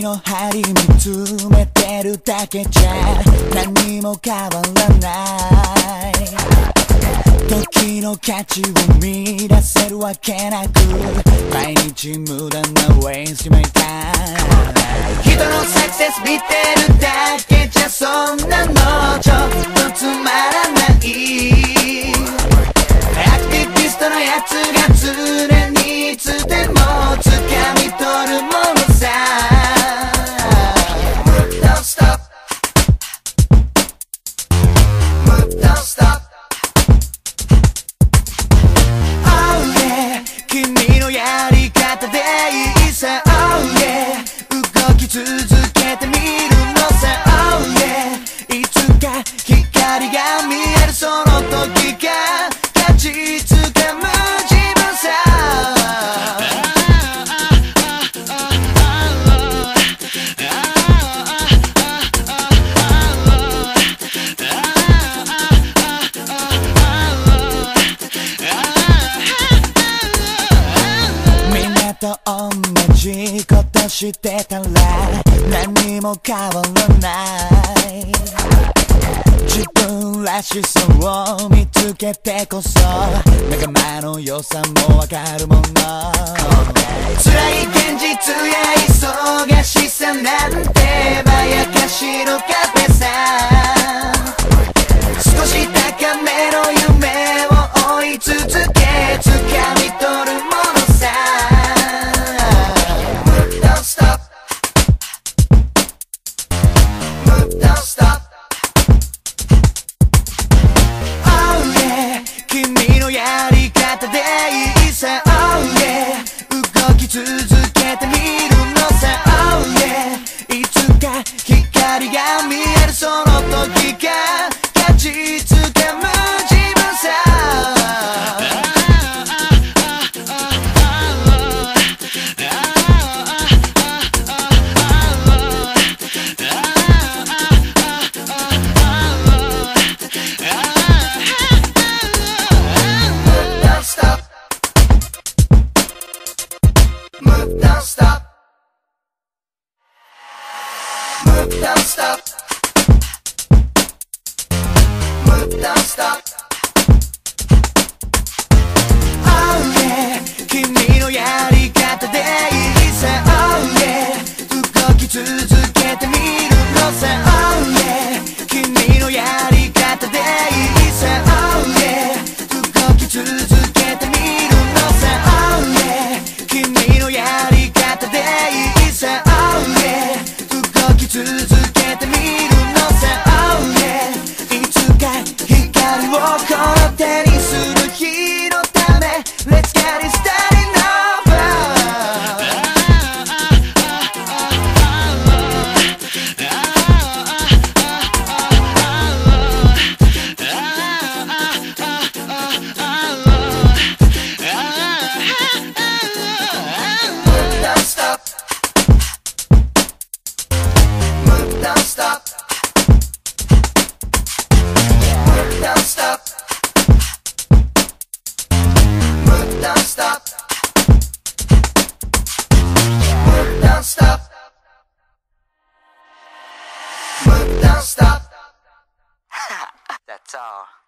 の針見つめてるだけじゃ何も変わらない。時の価値を見出せるわけなく、毎日無駄な waste my time。 人のサクセス見てるだけじゃそんなのちょっとつまらない。アクティビストのやつが常にいつでも掴み取るものさ。 Move, don't stop Move, don't stop Oh yeah 君のやり方でいいさ Oh yeah 動き続けてみるのさ Oh yeah いつか光が見えるその時が勝ちつかむ自分さ。みんなと同じことしてたら何も変わらない。自分らしさを見つけてこそ仲間の良さもわかるもの。辛い現実や忙しさなんてまやかしの壁さ。少し高めの夢を追い続け掴み取るものさ。 Move, don't stop Move, don't stop君のやり方でいいさ Oh yeah 動き続けてみるのさ Oh yeah いつか光が見えるその時が勝ちつかむ自分さ。Move, don't stop Move, don't stop Move, don't stop Oh yeah 君のやり方でいいさ Oh yeah 動き続けてみるのさ Oh yeah 君のやり方でいいさ Oh yeah 動き続けてみるのさ Oh yeah 君のやり方でいいさ Oh yeah 動き続けてみるのさ Oh yeah いつか光をこの手にする日のため Let's get it started over Don't stop Move, don't stop Move, don't stop Move, don't stop Move, don't stop Move, don't stop That's all.